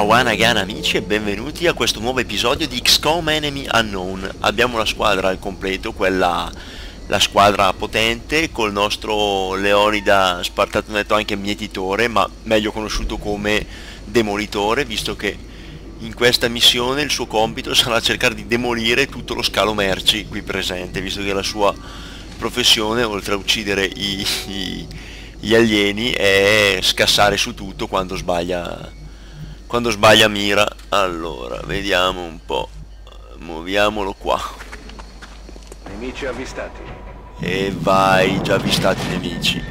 Kawanagan amici e benvenuti a questo nuovo episodio di XCOM Enemy Unknown. Abbiamo la squadra al completo, la squadra potente, col nostro Leonida Spartato detto anche mietitore, ma meglio conosciuto come demolitore, visto che in questa missione il suo compito sarà cercare di demolire tutto lo scalo merci qui presente, visto che la sua professione, oltre a uccidere gli alieni, è scassare su tutto quando sbaglia mira. Allora, vediamo un po', muoviamolo qua Nemici avvistati. e vai, già avvistati nemici.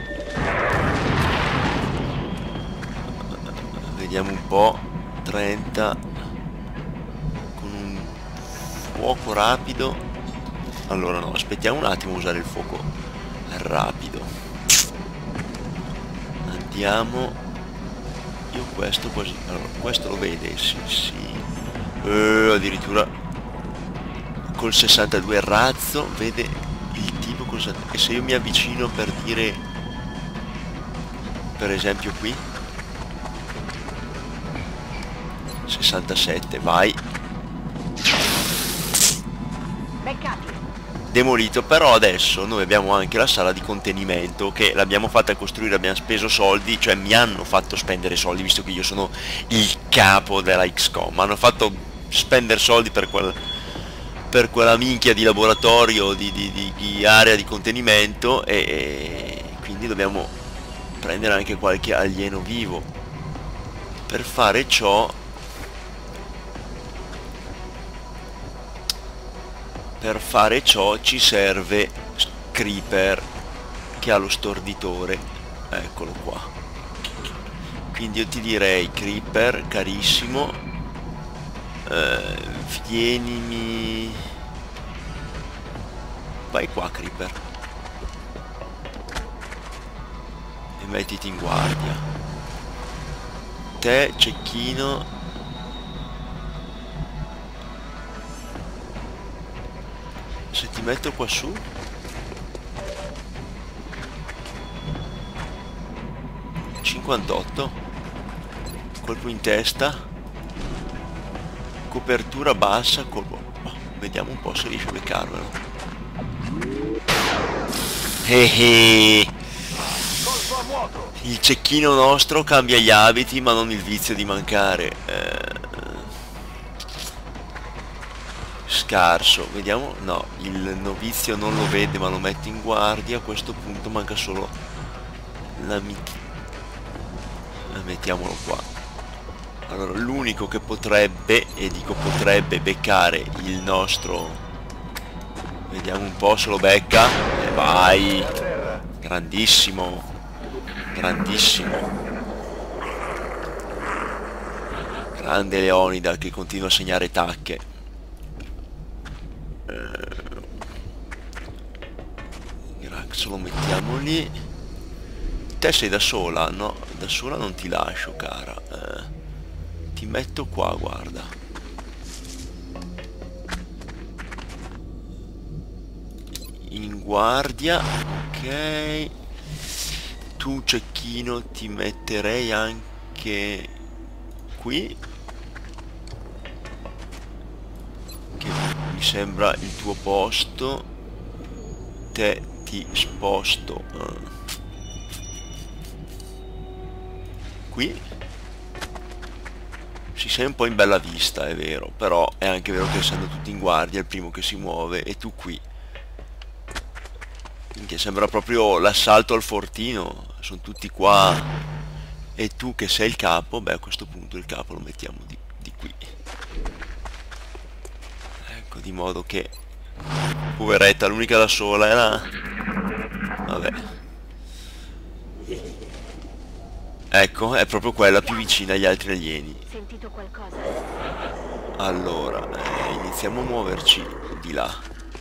Vediamo un po', 30 con un fuoco rapido. Allora no, aspettiamo un attimo a usare il fuoco rapido. Andiamo. Io questo quasi... Allora, questo lo vede? Sì, sì. Addirittura col 62 razzo vede il tipo cosa... E se io mi avvicino per dire... Per esempio qui 67, vai. Beccati. Demolito. Però adesso noi abbiamo anche la sala di contenimento, che l'abbiamo fatta costruire, abbiamo speso soldi, cioè mi hanno fatto spendere soldi, visto che io sono il capo della XCOM. Hanno fatto spendere soldi per quella minchia di laboratorio, di area di contenimento, e quindi dobbiamo prendere anche qualche alieno vivo. Per fare ciò ci serve Creeper, che ha lo storditore. Eccolo qua. Quindi io ti direi, Creeper carissimo, vienimi, vai qua Creeper e mettiti in guardia. Te cecchino, se ti metto qua su, (58) colpo in testa, copertura bassa, colpo... Oh, vediamo un po' se riesce a beccarmelo. Colpo a vuoto. Il cecchino nostro cambia gli abiti ma non il vizio di mancare. Scarso, vediamo. No, il novizio non lo vede ma lo mette in guardia. A questo punto manca solo mettiamolo qua. Allora, l'unico che potrebbe, e dico potrebbe, beccare il nostro, vediamo un po' se lo becca, e vai, grandissimo, grandissimo, grande Leonida che continua a segnare tacche. Grax lo mettiamo lì. Te sei da sola? No, da sola non ti lascio, cara. Ti metto qua, guarda. In guardia, ok. Tu cecchino ti metterei anche qui, che mi sembra il tuo posto. Te ti sposto qui. Si sei un po' in bella vista, è vero, però è anche vero che essendo tutti in guardia è il primo che si muove, e tu qui, che sembra proprio l'assalto al fortino, sono tutti qua e tu che sei il capo. Beh, a questo punto il capo lo mettiamo di qui, ecco, di modo che poveretta, l'unica da sola era... vabbè, ecco, è proprio quella più vicina agli altri alieni. Sentito qualcosa? Allora, iniziamo a muoverci di là.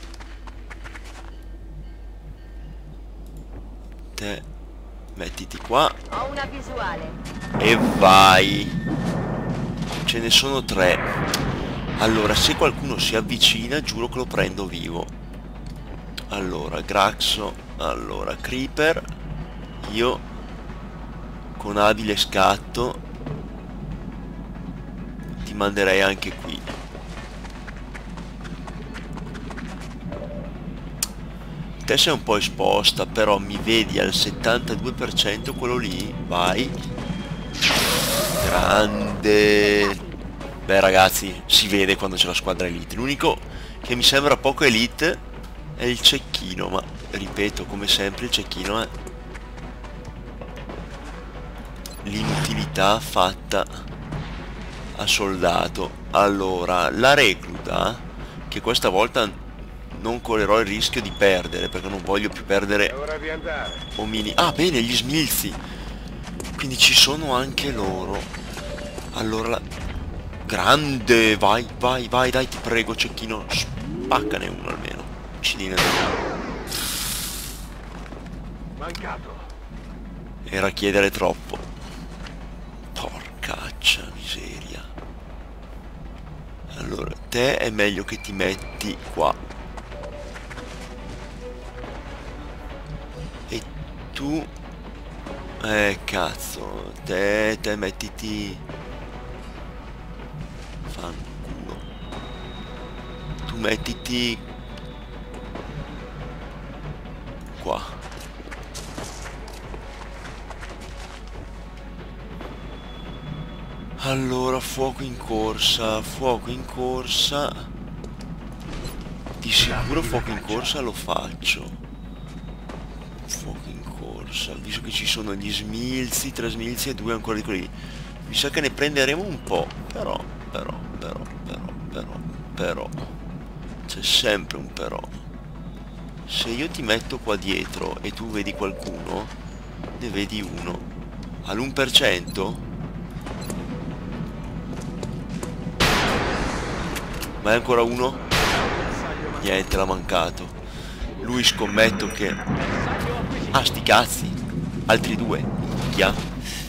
Te mettiti qua Ho una visuale. e vai. Ce ne sono 3. Allora, se qualcuno si avvicina, giuro che lo prendo vivo. Allora, Graxo, allora, Creeper, io con abile scatto manderei anche qui. Te sei un po' esposta, però mi vedi al 72% quello lì. Vai. Grande. Beh ragazzi, si vede quando c'è la squadra elite. L'unico che mi sembra poco elite è il cecchino, ma ripeto, come sempre il cecchino è l'inutilità fatta a soldato. Allora, la recluta, che questa volta non correrò il rischio di perdere, perché non voglio più perdere È ora di andare. omini. Ah bene, gli smilzi, quindi ci sono anche loro. Allora grande, vai, vai, vai, dai, ti prego cecchino, spaccane uno almeno. Uccidine. Mancato. Era chiedere troppo. Porcaccia miseria. Allora, te è meglio che ti metti qua. E tu... cazzo, te mettiti... Fanculo. Tu mettiti... qua. Allora, fuoco in corsa, fuoco in corsa. Di sicuro fuoco in corsa lo faccio. Fuoco in corsa, visto che ci sono gli smilzi, 3 smilzi e 2 ancora di quelli. Mi sa che ne prenderemo un po', però. C'è sempre un però. Se io ti metto qua dietro e tu vedi qualcuno, ne vedi uno. All'1%? Ma è ancora uno? Niente, l'ha mancato. Lui scommetto che... Ah, sti cazzi. Altri 2. Chi ha?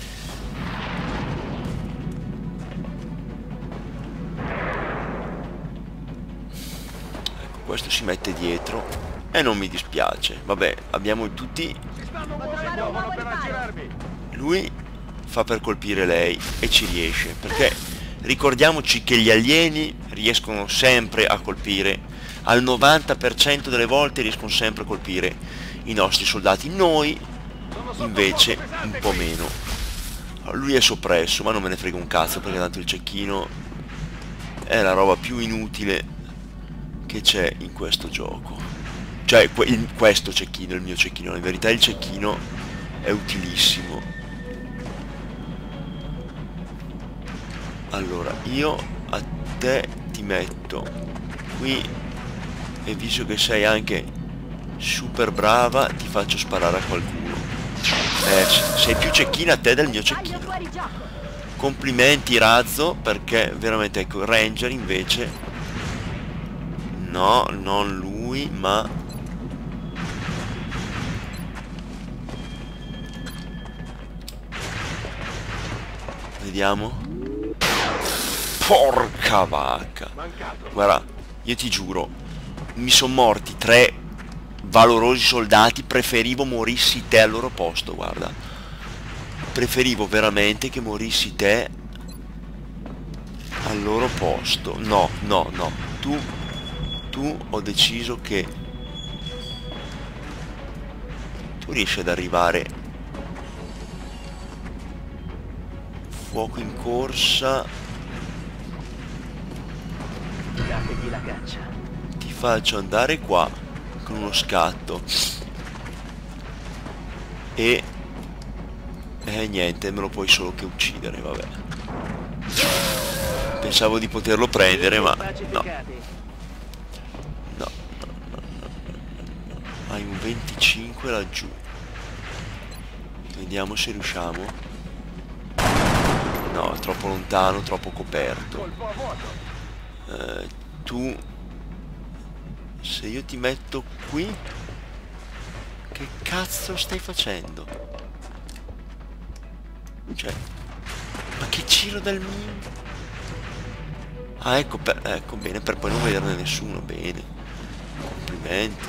Ecco, questo si mette dietro. E non mi dispiace. Vabbè, abbiamo tutti... Muovono per aggirarmi. Lui fa per colpire lei e ci riesce. Perché... Ricordiamoci che gli alieni riescono sempre a colpire, al 90% delle volte riescono sempre a colpire i nostri soldati, noi invece un po' meno. Allora, lui è soppresso, ma non me ne frega un cazzo, perché tanto il cecchino è la roba più inutile che c'è in questo gioco. Cioè, questo cecchino, il mio cecchino, in verità il cecchino è utilissimo. Allora, io a te ti metto qui e visto che sei anche super brava ti faccio sparare a qualcuno. Sei più cecchina a te del mio cecchino. Complimenti Razzo, perché veramente, ecco, Ranger invece no, non lui, ma vediamo. Porca vacca. Guarda, io ti giuro, mi sono morti 3 valorosi soldati, preferivo morissi te al loro posto, guarda. Preferivo veramente che morissi te al loro posto. No, no, no. Tu ho deciso che tu riesci ad arrivare. Fuoco in corsa. La caccia. Ti faccio andare qua con uno scatto e niente, me lo puoi solo che uccidere, vabbè. Pensavo di poterlo prendere, ma no. No. Hai un 25 laggiù. Vediamo se riusciamo. No, è troppo lontano, troppo coperto. Tu, se io ti metto qui, che cazzo stai facendo? Cioè, ma che giro del mio? Ah, ecco, ecco, bene, per poi non vederne nessuno, bene. Complimenti.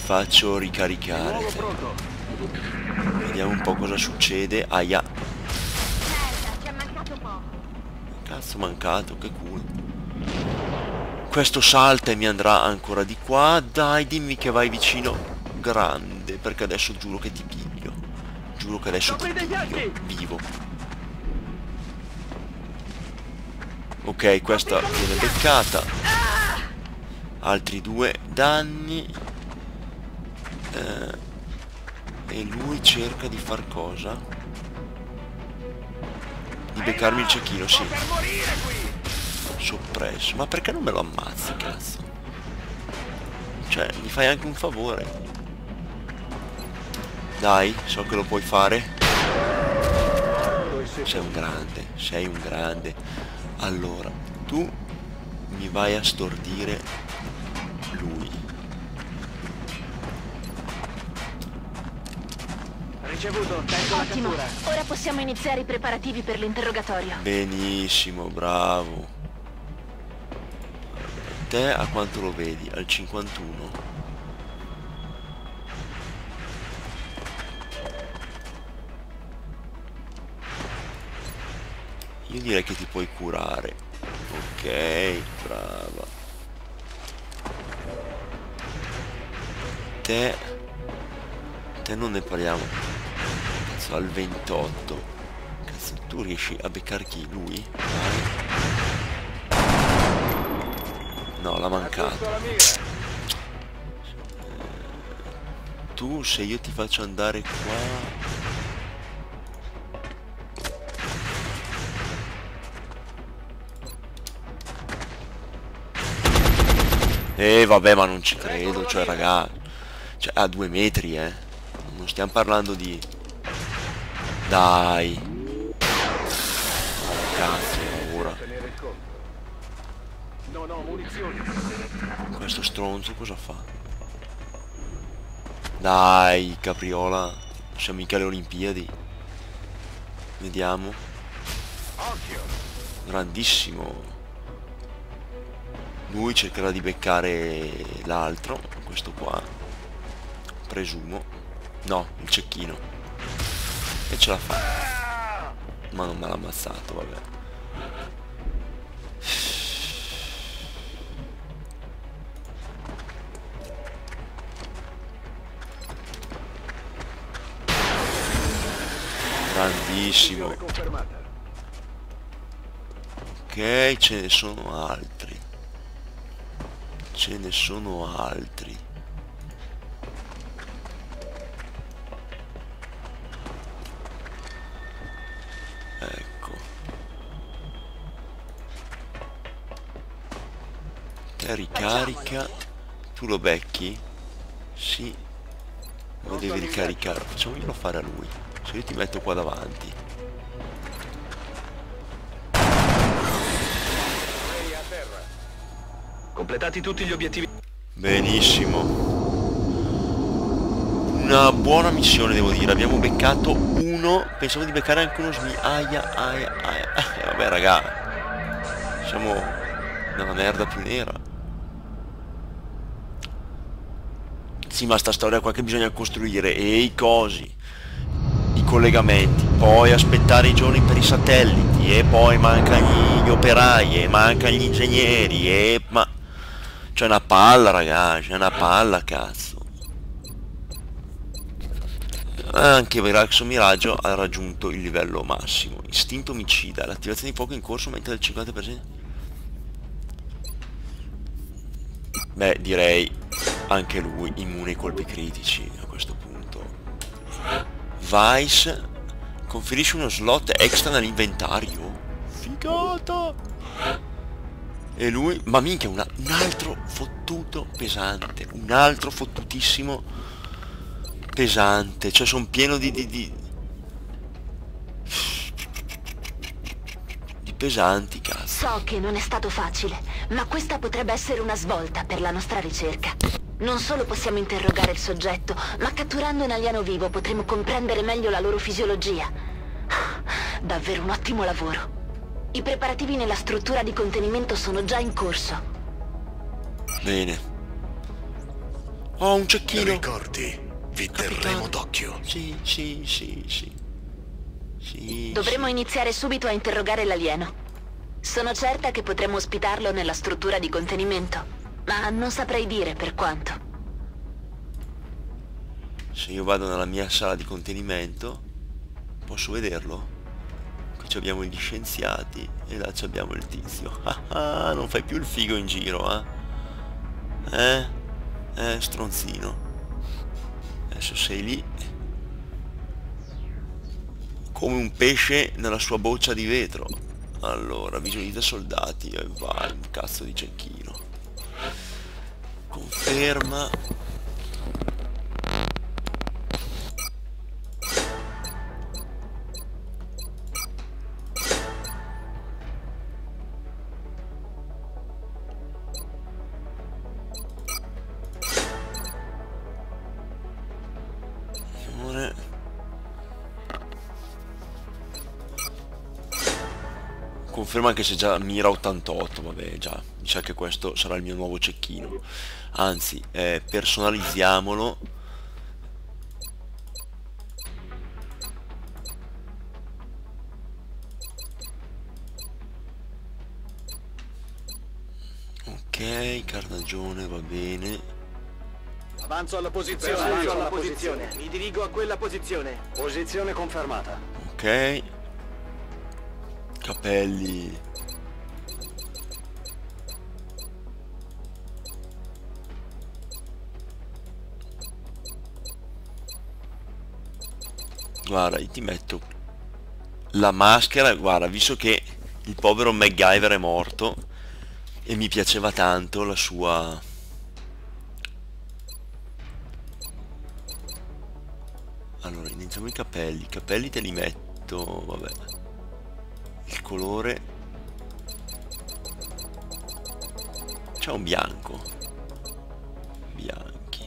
faccio ricaricare. Nuovo pronto. Vediamo un po' cosa succede. Aia. Merda, ci è mancato poco. Cazzo mancato, che culo. Questo salta e mi andrà ancora di qua. Dai, dimmi che vai vicino. Grande, perché adesso giuro che ti piglio. Giuro che adesso ti piglio. Vivo. Ok, questa viene beccata. Altri 2 danni. E lui cerca di far cosa? Di beccarmi il cecchino, sì. Soppresso. Ma perché non me lo ammazzi, cazzo? Cioè, mi fai anche un favore. Dai, so che lo puoi fare. Sei un grande, sei un grande. Allora, tu mi vai a stordire lui. Ricevuto, tengo la Ottimo. cattura. Ora possiamo iniziare i preparativi per l'interrogatorio. Benissimo, bravo. Te a quanto lo vedi? Al 51? Io direi che ti puoi curare. Ok, brava. Te non ne parliamo. Cazzo, al 28. Cazzo, tu riesci a beccare chi? Lui? Vai. No, l'ha mancato. Tu, se io ti faccio andare qua... vabbè, ma non ci credo, cioè raga, cioè a 2 metri, non stiamo parlando di... Dai. Oh, cazzo, ora. Non ho munizioni. Questo stronzo cosa fa? Dai, capriola, siamo mica alle Olimpiadi. Vediamo. Occhio. Grandissimo. Lui cercherà di beccare l'altro, questo qua, presumo. No, il cecchino. E ce la fa. Ma non me l'ha ammazzato, vabbè. Grandissimo. Missione confermata. Ok, ce ne sono altri. Ce ne sono altri. Ecco. Te ricarica. Tu lo becchi? Sì. Lo devi ricaricare. Facciamoglielo fare a lui. Se io ti metto qua davanti. Ehi, a terra. Completati tutti gli obiettivi. Benissimo. Una buona missione, devo dire. Abbiamo beccato uno. Pensavo di beccare anche uno aia, aia, aia. Vabbè, raga. Siamo nella merda più nera. Sì, ma sta storia qua che bisogna costruire. E i cosi. I collegamenti. Poi aspettare i giorni per i satelliti. E poi mancano gli operai. E mancano gli ingegneri. E... ma... c'è una palla, ragazzi, c'è una palla, cazzo. Anche Viraxo Miraggio ha raggiunto il livello massimo. Istinto omicida, l'attivazione di fuoco in corso aumenta del 50%. Beh, direi anche lui immune ai colpi critici a questo punto. Vice conferisce uno slot extra nell'inventario. Figata! E lui, ma minchia, un altro fottuto pesante, un altro fottutissimo pesante, cioè sono pieno di pesanti, cazzo. So che non è stato facile, ma questa potrebbe essere una svolta per la nostra ricerca. Non solo possiamo interrogare il soggetto, ma catturando un alieno vivo potremo comprendere meglio la loro fisiologia. Davvero un ottimo lavoro. I preparativi nella struttura di contenimento sono già in corso. Bene. Oh, un cecchino! Ricordi, vi Capitano. terremo d'occhio. Sì, sì, sì, sì. Sì, Dovremmo sì. iniziare subito a interrogare l'alieno. Sono certa che potremo ospitarlo nella struttura di contenimento, ma non saprei dire per quanto. Se io vado nella mia sala di contenimento, posso vederlo? Qui abbiamo gli scienziati e là abbiamo il tizio. Ah, non fai più il figo in giro, eh? Stronzino. Adesso sei lì come un pesce nella sua boccia di vetro. Allora, visualizza soldati e vai, un cazzo di cecchino. Conferma. Conferma anche se già mira 88, vabbè già, mi sa che questo sarà il mio nuovo cecchino. Anzi, personalizziamolo. Ok, carnagione va bene. Avanzo alla posizione. Avanzo alla posizione. Mi dirigo a quella posizione. Posizione confermata. Ok. Capelli. Guarda, io ti metto la maschera, guarda, visto che il povero MacGyver è morto e mi piaceva tanto la sua... Allora, iniziamo i capelli te li metto, vabbè, il colore, c'è un bianco, bianchi,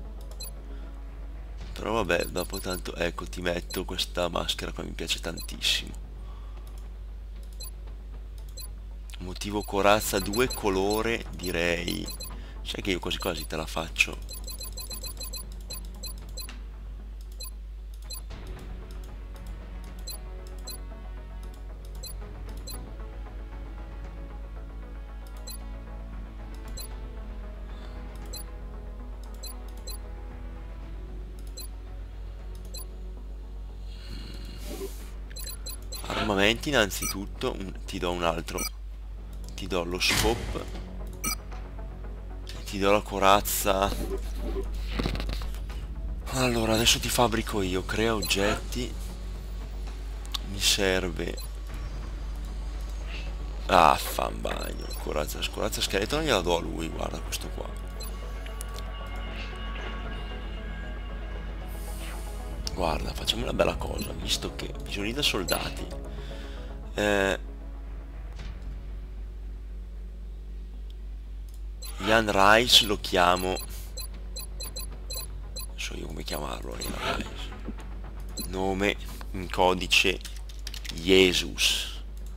però vabbè, dopo tanto, ecco, ti metto questa maschera qua, mi piace tantissimo. Motivo corazza 2, colore, direi, sai che io quasi quasi te la faccio. Armamenti innanzitutto, ti do un altro, ti do lo scope, ti do la corazza. Allora adesso ti fabbrico io, crea oggetti, mi serve, fan bagno, corazza scheletro gliela do a lui, guarda questo qua. Guarda, facciamo una bella cosa, visto che visualizza soldati. Ian Rice lo chiamo. Non so io come chiamarlo, Ian Rice. Nome in codice Jesus.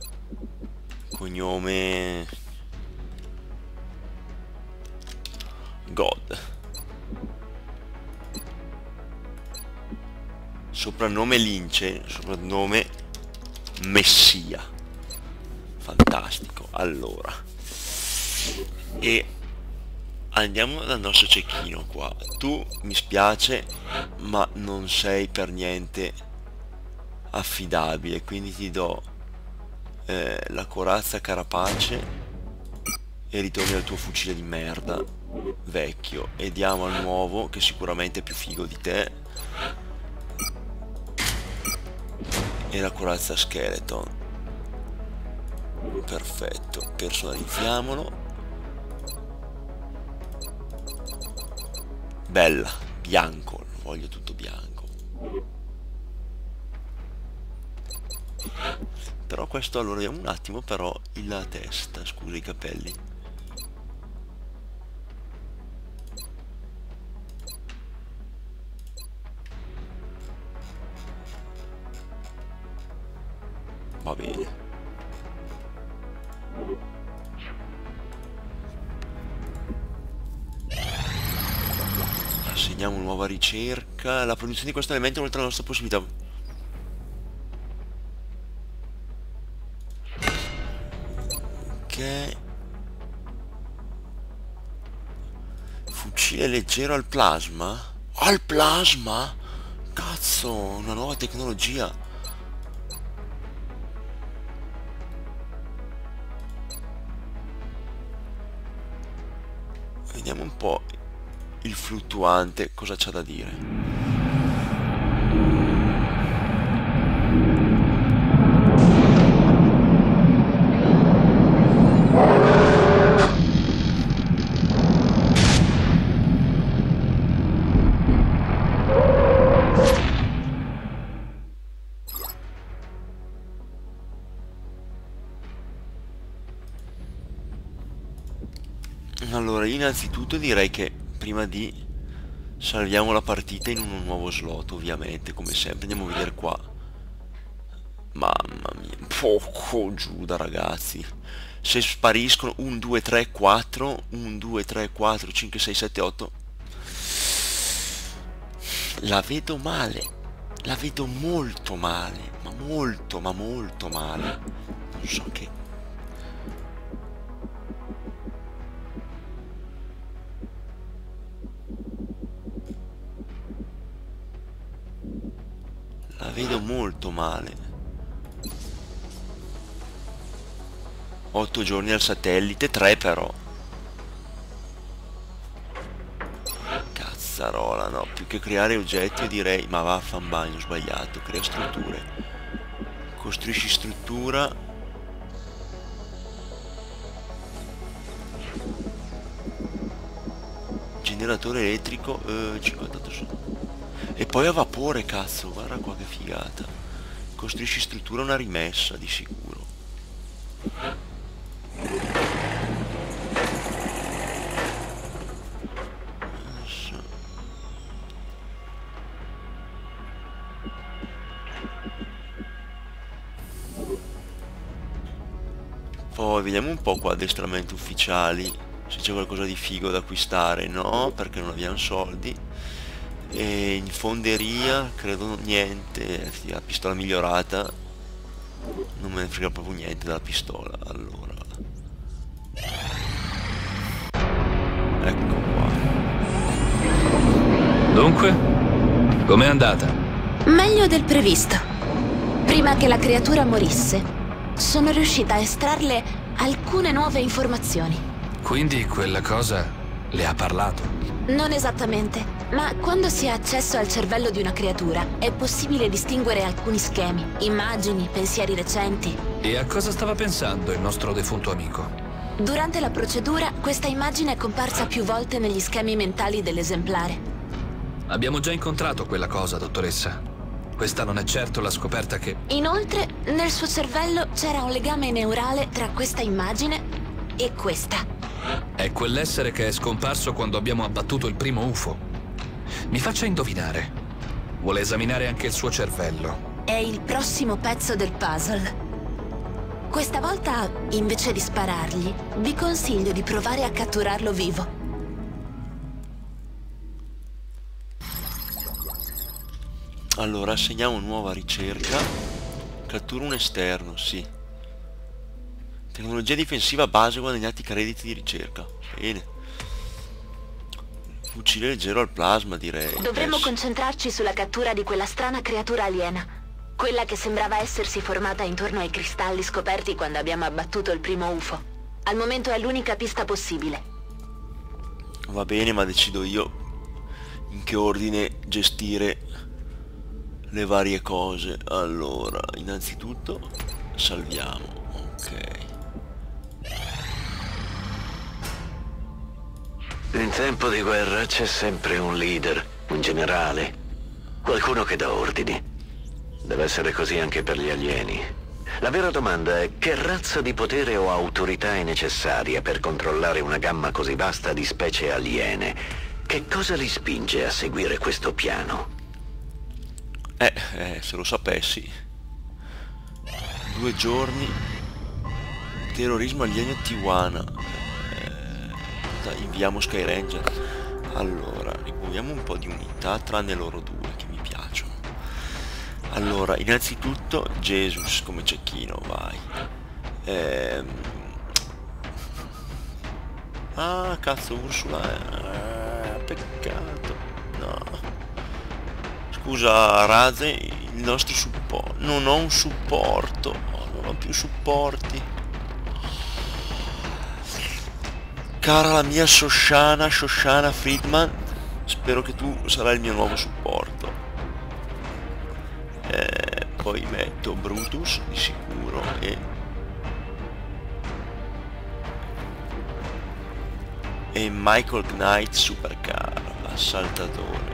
Cognome God. Soprannome Lince, soprannome Messia. Fantastico. Allora, e andiamo dal nostro cecchino qua. Tu, mi spiace, ma non sei per niente affidabile, quindi ti do la corazza carapace e ritorni al tuo fucile di merda vecchio e diamo al nuovo, che sicuramente è più figo di te, e la corazza skeleton. Perfetto, personalizziamolo. Bella, bianco, voglio tutto bianco. Però questo, allora vediamo un attimo però la testa, scusa, i capelli. Va bene. Segniamo nuova ricerca. La produzione di questo elemento è oltre la nostra possibilità. Ok. Fucile leggero al plasma? Al plasma? Cazzo, una nuova tecnologia. Vediamo un po' il fluttuante cosa c'ha da dire. Allora, innanzitutto direi che prima di salviamo la partita in un nuovo slot, ovviamente, come sempre. Andiamo a vedere qua. Mamma mia, poco Giuda, ragazzi. Se spariscono 1, 2, 3, 4, 1, 2, 3, 4, 5, 6, 7, 8. La vedo male. La vedo molto male. Ma molto male. Non so che... La vedo molto male. 8 giorni al satellite, 3 però. Cazzarola, no. Più che creare oggetti io direi... Ma vaffanbagno, ho sbagliato. Crea strutture. Costruisci struttura. Generatore elettrico. 58 sono. E poi a vapore, cazzo, guarda qua che figata. Costruisci struttura, una rimessa di sicuro. Adesso. Poi vediamo un po' qua addestramenti ufficiali, se c'è qualcosa di figo da acquistare. No, perché non abbiamo soldi. E in fonderia credo niente. La pistola migliorata non me ne frega proprio niente della pistola. Allora ecco qua. Dunque, com'è andata? Meglio del previsto. Prima che la creatura morisse, sono riuscita a estrarle alcune nuove informazioni. Quindi quella cosa le ha parlato? Non esattamente, ma quando si ha accesso al cervello di una creatura è possibile distinguere alcuni schemi, immagini, pensieri recenti. E a cosa stava pensando il nostro defunto amico? Durante la procedura, questa immagine è comparsa più volte negli schemi mentali dell'esemplare. Abbiamo già incontrato quella cosa, dottoressa. Questa non è certo la scoperta che... Inoltre, nel suo cervello c'era un legame neurale tra questa immagine e questa. È quell'essere che è scomparso quando abbiamo abbattuto il primo UFO. Mi faccia indovinare. Vuole esaminare anche il suo cervello. È il prossimo pezzo del puzzle. Questa volta, invece di sparargli, vi consiglio di provare a catturarlo vivo. Allora, assegniamo nuova ricerca. Cattura un esterno, sì. Tecnologia difensiva base, guadagnati crediti di ricerca. Bene. Fucile leggero al plasma, direi. Dovremmo adesso. concentrarci sulla cattura di quella strana creatura aliena. Quella che sembrava essersi formata intorno ai cristalli scoperti quando abbiamo abbattuto il primo UFO. Al momento è l'unica pista possibile. Va bene, ma decido io in che ordine gestire le varie cose. Allora, innanzitutto salviamo. Ok. In tempo di guerra c'è sempre un leader, un generale, qualcuno che dà ordini. Deve essere così anche per gli alieni. La vera domanda è: che razza di potere o autorità è necessaria per controllare una gamma così vasta di specie aliene? Che cosa li spinge a seguire questo piano? Se lo sapessi. 2 giorni. Terrorismo alieno Tijuana. Inviamo Sky Ranger. Allora, rimuoviamo un po' di unità, tranne loro due che mi piacciono. Allora, innanzitutto Jesus come cecchino, vai. Ah, cazzo, Ursula. Peccato. No. Scusa, Raze, il nostro supporto. Non ho un supporto. Non ho più supporti. Cara la mia Shoshana Friedman, spero che tu sarai il mio nuovo supporto. Poi metto Brutus di sicuro e Michael Knight Supercar, assaltatore.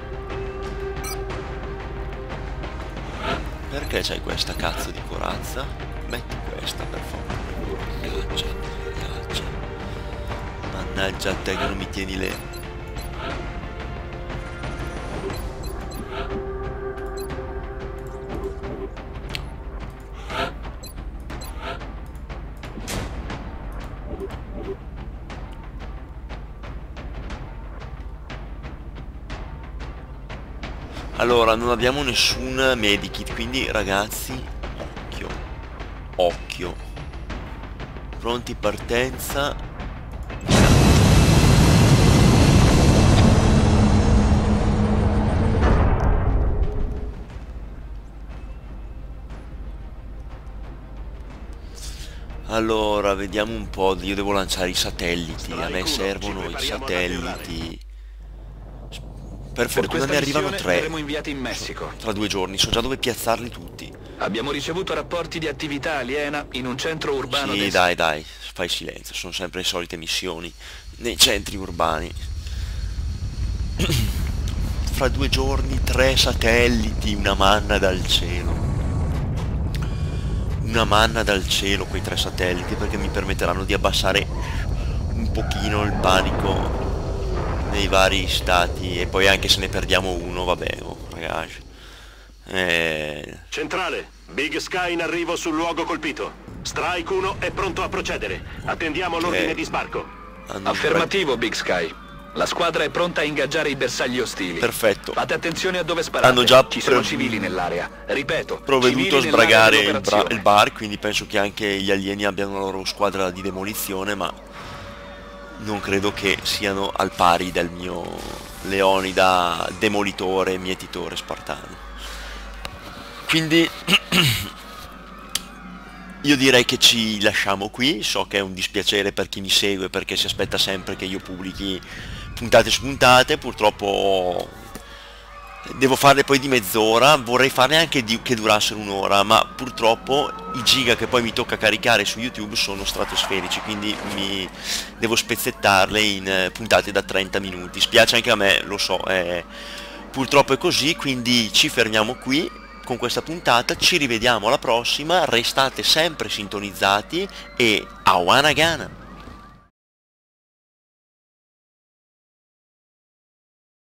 Perché c'hai questa cazzo di corazza? Metti questa per favore. Mannaggia. Mannaggia a te che non mi tieni le... Allora, non abbiamo nessun medikit, quindi ragazzi, occhio. Pronti, partenza. Allora, vediamo un po', io devo lanciare i satelliti, a me servono i satelliti. Per fortuna ne arrivano 3 saremo inviati in Messico. tra 2 giorni, so già dove piazzarli tutti. Abbiamo ricevuto rapporti di attività aliena in un centro urbano. Sì, dai, fai silenzio, sono sempre le solite missioni nei centri urbani. Fra 2 giorni 3 satelliti, una manna dal cielo. Una manna dal cielo quei 3 satelliti, perché mi permetteranno di abbassare un pochino il panico nei vari stati, e poi anche se ne perdiamo uno, vabbè, ragazzi. Centrale, Big Sky in arrivo sul luogo colpito. Strike 1 è pronto a procedere. Attendiamo l'ordine di sbarco. Affermativo, Big Sky. La squadra è pronta a ingaggiare i bersagli ostili. Perfetto. Fate attenzione a dove sparate. Hanno già ci sono civili nell'area. Ripeto, provveduto a civili sbragare nell'area il bar, quindi penso che anche gli alieni abbiano la loro squadra di demolizione, ma non credo che siano al pari del mio Leonida demolitore, mietitore spartano. Quindi io direi che ci lasciamo qui. So che è un dispiacere per chi mi segue, perché si aspetta sempre che io pubblichi puntate su puntate. Purtroppo devo farle poi di mezz'ora, vorrei farne anche che durassero un'ora, ma purtroppo i giga che poi mi tocca caricare su YouTube sono stratosferici, quindi mi devo spezzettarle in puntate da 30 minuti. Spiace anche a me, lo so, purtroppo è così, quindi ci fermiamo qui con questa puntata, ci rivediamo alla prossima, restate sempre sintonizzati e Awana Gana!